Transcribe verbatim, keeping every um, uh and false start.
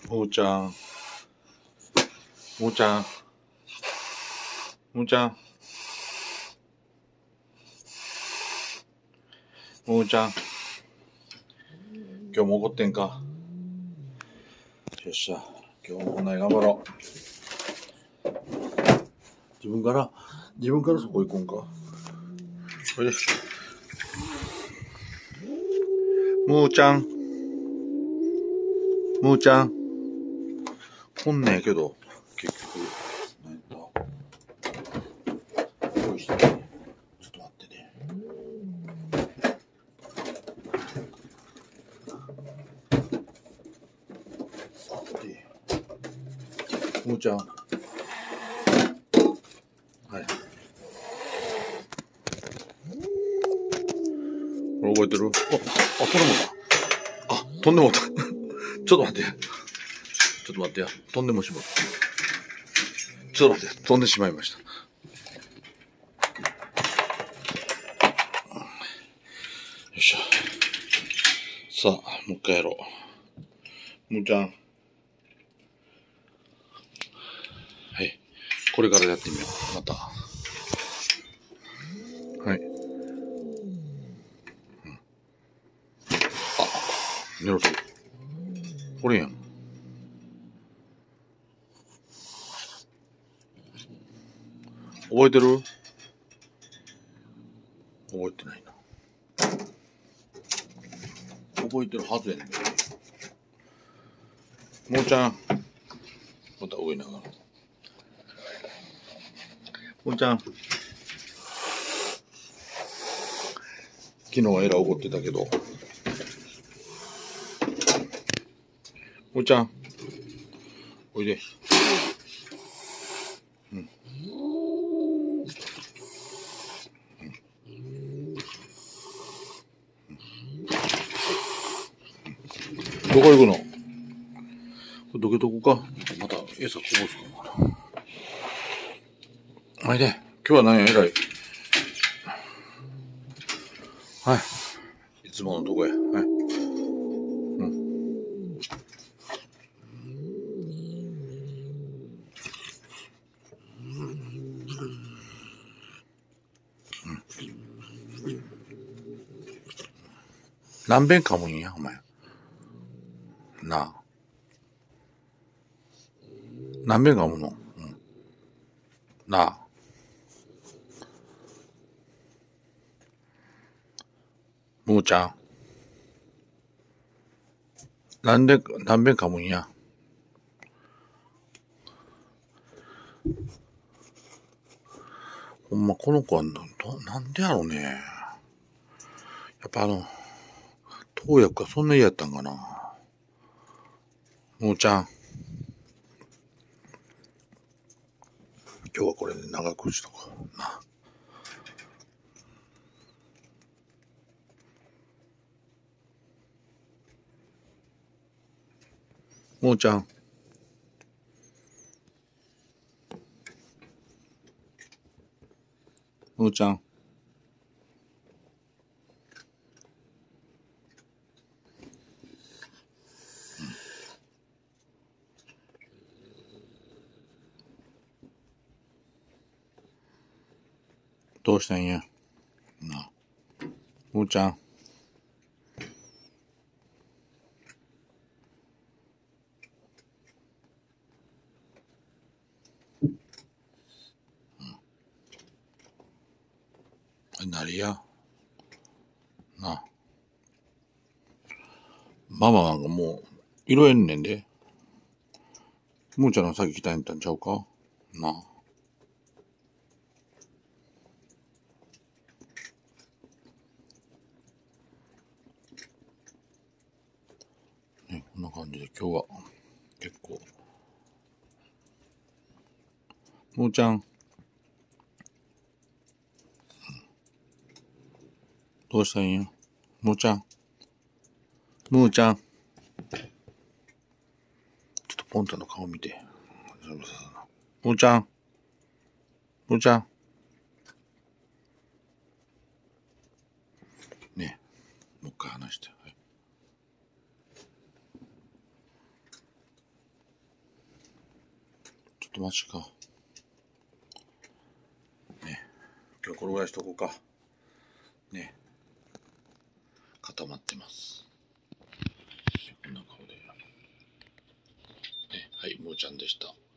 むーちゃん、むーちゃん、むーちゃん、むーちゃん、今日も怒ってんか。よっしゃ、今日もこんなに頑張ろう。自分から、自分からそこ行こんか。それで、むーちゃん、むーちゃん、来んねえけど、結局、なんだ。用意してね。ちょっと待ってね。で、むーちゃん。はい。これ覚えてる？あ、あ、飛んでもうた。あ、飛んでもうた。ちょっと待って。ちょっと待ってや。飛んでもしまった。ちょっと待って。飛んでしまいました。よいしょ。さあ、もう一回やろう。むーちゃん。はい。これからやってみよう。また。はい。うん、あ、寝ろと。これやん。覚えてる？覚えてないな。覚えてるはずやねんけど。むーちゃん。また上に上がる。むーちゃん。昨日はエラ怒ってたけど。むーちゃん。おいで。うん。うん。どこ行くの？これどけとこか。また餌こぼすかもな。はいで、今日は何や、偉い。はい。いつものとこや。はい。うん。何遍噛むんや、お前。なあ。何遍噛むの？うん。なあ。むーちゃん。なんで、何遍噛むんや。ほんま、この子はな、なんでやろうね。やっぱあの、投薬がそんな嫌やったんかな。むーちゃん。今日はこれで長くしとこう。な。むーちゃん。むーちゃん。どうしたんや。な。むーちゃん。うん、なりや。な。ママなんかもう、色えんねんで。むーちゃんの先来たんやったんちゃうかな。ね、こんな感じで今日は、結構。むーちゃん。どうしたんや。むーちゃん。むーちゃん。ちょっとポンタの顔見て。むーちゃん。むーちゃん。ね。もう一回話して。はい、 っとマジか。ね。今日これぐらいしとこうか。ね。固まってます。こんな顔で。ね、はい、もーちゃんでした。